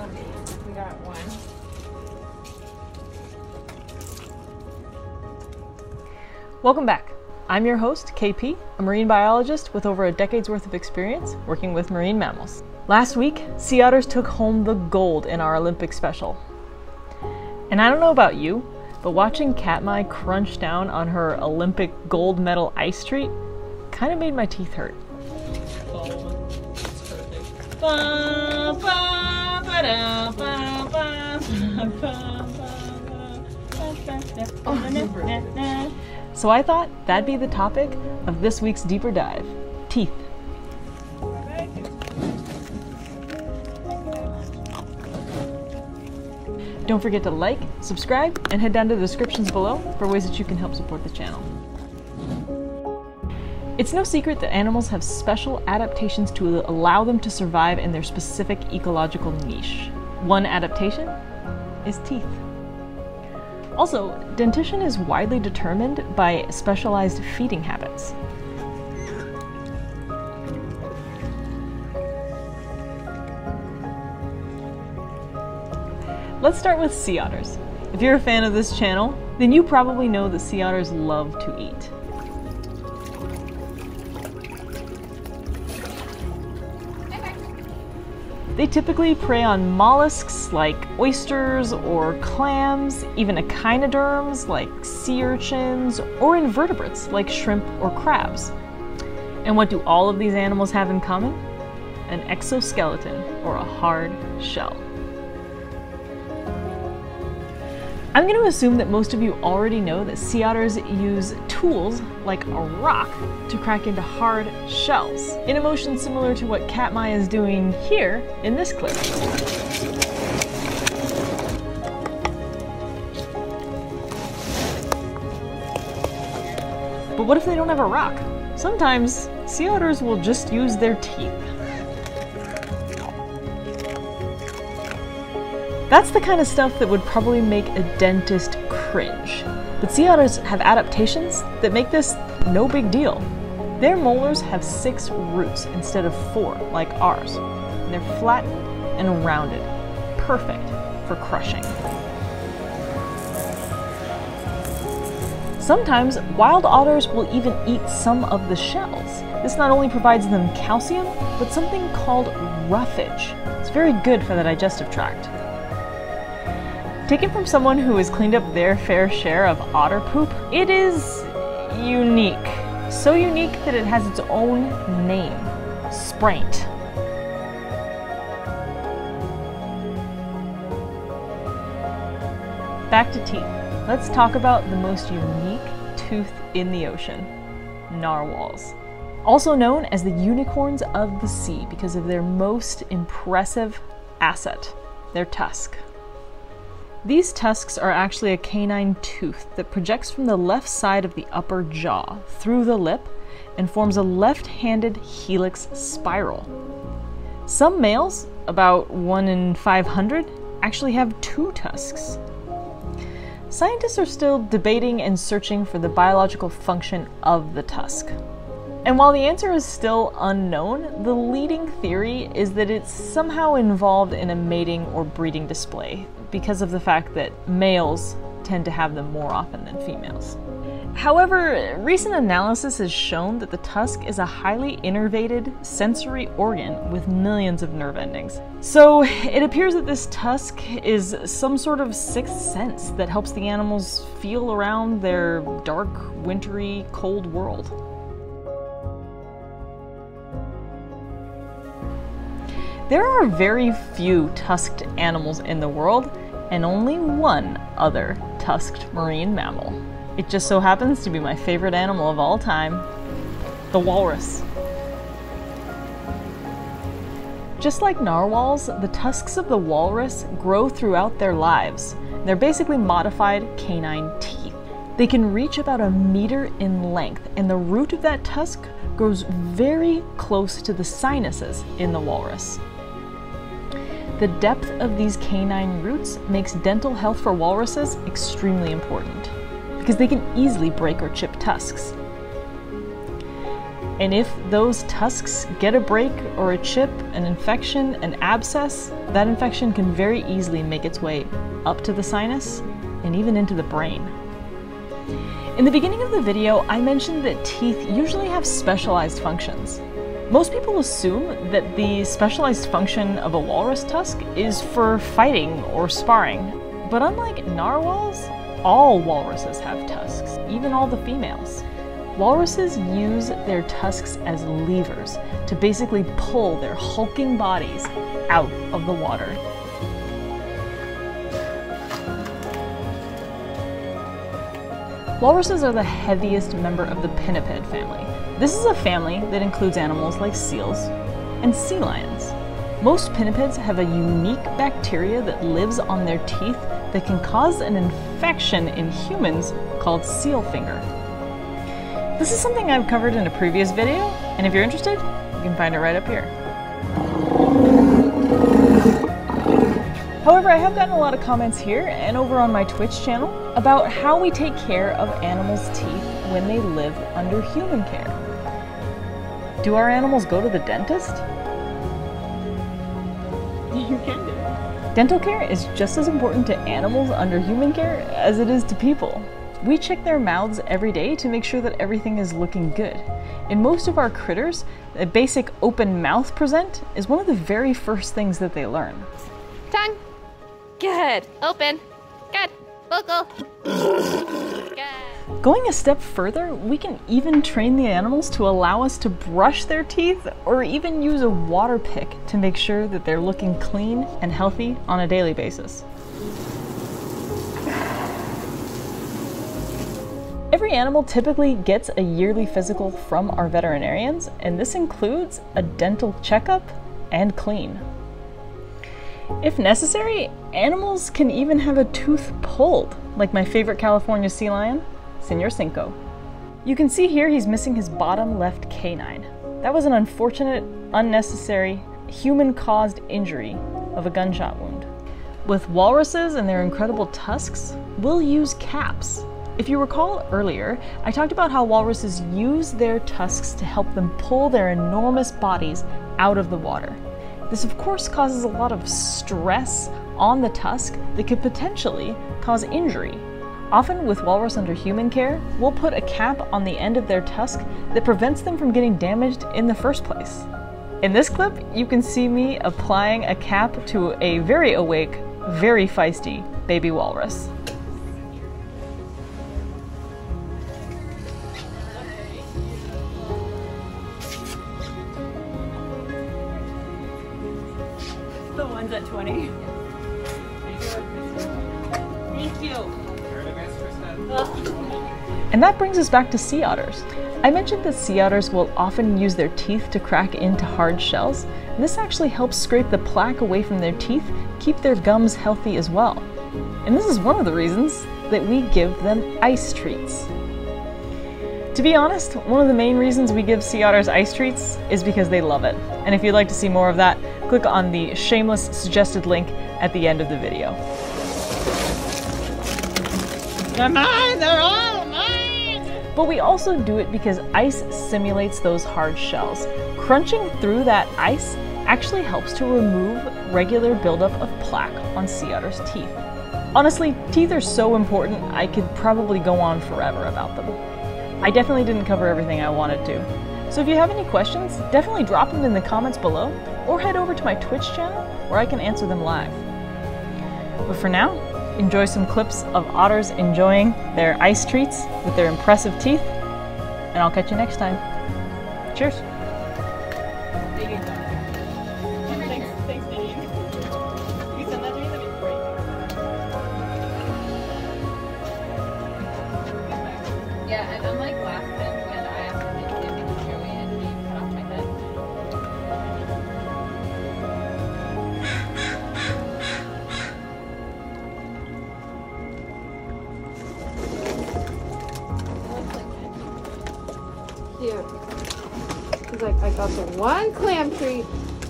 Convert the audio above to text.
We got one. Welcome back. I'm your host, KP, a marine biologist with over a decade's worth of experience working with marine mammals. Last week, sea otters took home the gold in our Olympic special. And I don't know about you, but watching Katmai crunch down on her Olympic gold medal ice treat kind of made my teeth hurt. Oh, it's perfect. So I thought that'd be the topic of this week's deeper dive: teeth. Don't forget to like, subscribe, and head down to the descriptions below for ways that you can help support the channel. It's no secret that animals have special adaptations to allow them to survive in their specific ecological niche. One adaptation is teeth. Also, dentition is widely determined by specialized feeding habits. Let's start with sea otters. If you're a fan of this channel, then you probably know that sea otters love to eat. They typically prey on mollusks like oysters or clams, even echinoderms like sea urchins, or invertebrates like shrimp or crabs. And what do all of these animals have in common? An exoskeleton, or a hard shell. I'm going to assume that most of you already know that sea otters use tools like a rock to crack into hard shells, in a motion similar to what Katmai is doing here in this clip. But what if they don't have a rock? Sometimes sea otters will just use their teeth. That's the kind of stuff that would probably make a dentist cringe. But sea otters have adaptations that make this no big deal. Their molars have 6 roots instead of 4 like ours. And they're flat and rounded, perfect for crushing. Sometimes wild otters will even eat some of the shells. This not only provides them calcium, but something called roughage. It's very good for the digestive tract. Taken from someone who has cleaned up their fair share of otter poop, it is unique. So unique that it has its own name, spraint. Back to teeth. Let's talk about the most unique tooth in the ocean, narwhals. Also known as the unicorns of the sea because of their most impressive asset, their tusk. These tusks are actually a canine tooth that projects from the left side of the upper jaw through the lip and forms a left-handed helix spiral. Some males, about 1 in 500, actually have 2 tusks. Scientists are still debating and searching for the biological function of the tusk. And while the answer is still unknown, the leading theory is that it's somehow involved in a mating or breeding display, because of the fact that males tend to have them more often than females. However, recent analysis has shown that the tusk is a highly innervated sensory organ with millions of nerve endings. So it appears that this tusk is some sort of sixth sense that helps the animals feel around their dark, wintry, cold world. There are very few tusked animals in the world, and only one other tusked marine mammal. It just so happens to be my favorite animal of all time, the walrus. Just like narwhals, the tusks of the walrus grow throughout their lives. They're basically modified canine teeth. They can reach about 1 meter in length, and the root of that tusk grows very close to the sinuses in the walrus. The depth of these canine roots makes dental health for walruses extremely important, because they can easily break or chip tusks. And if those tusks get a break or a chip, an infection, an abscess, that infection can very easily make its way up to the sinus and even into the brain. In the beginning of the video, I mentioned that teeth usually have specialized functions. Most people assume that the specialized function of a walrus tusk is for fighting or sparring. But unlike narwhals, all walruses have tusks, even all the females. Walruses use their tusks as levers to basically pull their hulking bodies out of the water. Walruses are the heaviest member of the pinniped family. This is a family that includes animals like seals and sea lions. Most pinnipeds have a unique bacteria that lives on their teeth that can cause an infection in humans called seal finger. This is something I've covered in a previous video, and if you're interested, you can find it right up here. However, I have gotten a lot of comments here and over on my Twitch channel about how we take care of animals' teeth when they live under human care. Do our animals go to the dentist? You can do it. Dental care is just as important to animals under human care as it is to people. We check their mouths every day to make sure that everything is looking good. In most of our critters, a basic open mouth present is one of the very first things that they learn. Tongue. Good. Open. Good. Vocal. Good. Going a step further, we can even train the animals to allow us to brush their teeth or even use a water pick to make sure that they're looking clean and healthy on a daily basis. Every animal typically gets a yearly physical from our veterinarians, and this includes a dental checkup and clean. If necessary, animals can even have a tooth pulled, like my favorite California sea lion, Señor Cinco. You can see here he's missing his bottom left canine. That was an unfortunate, unnecessary, human-caused injury of a gunshot wound. With walruses and their incredible tusks, we'll use caps. If you recall earlier, I talked about how walruses use their tusks to help them pull their enormous bodies out of the water. This of course causes a lot of stress on the tusk that could potentially cause injury. Often with walrus under human care, we'll put a cap on the end of their tusk that prevents them from getting damaged in the first place. In this clip, you can see me applying a cap to a very awake, very feisty baby walrus. The one's at 20. Thank you. And that brings us back to sea otters. I mentioned that sea otters will often use their teeth to crack into hard shells. And this actually helps scrape the plaque away from their teeth, keep their gums healthy as well. And this is one of the reasons that we give them ice treats. To be honest, one of the main reasons we give sea otters ice treats is because they love it. And if you'd like to see more of that, click on the shameless suggested link at the end of the video. They're mine! They're all mine! But we also do it because ice simulates those hard shells. Crunching through that ice actually helps to remove regular buildup of plaque on sea otters' teeth. Honestly, teeth are so important, I could probably go on forever about them. I definitely didn't cover everything I wanted to. So if you have any questions, definitely drop them in the comments below, or head over to my Twitch channel where I can answer them live. But for now, enjoy some clips of otters enjoying their ice treats with their impressive teeth, and I'll catch you next time. Cheers! Thanks, Nadine. You send that to me, that'd be great. Yeah, and unlike last time when I accidentally did make Joey and he cut off my head. Cute. He's like, I got the one clam treat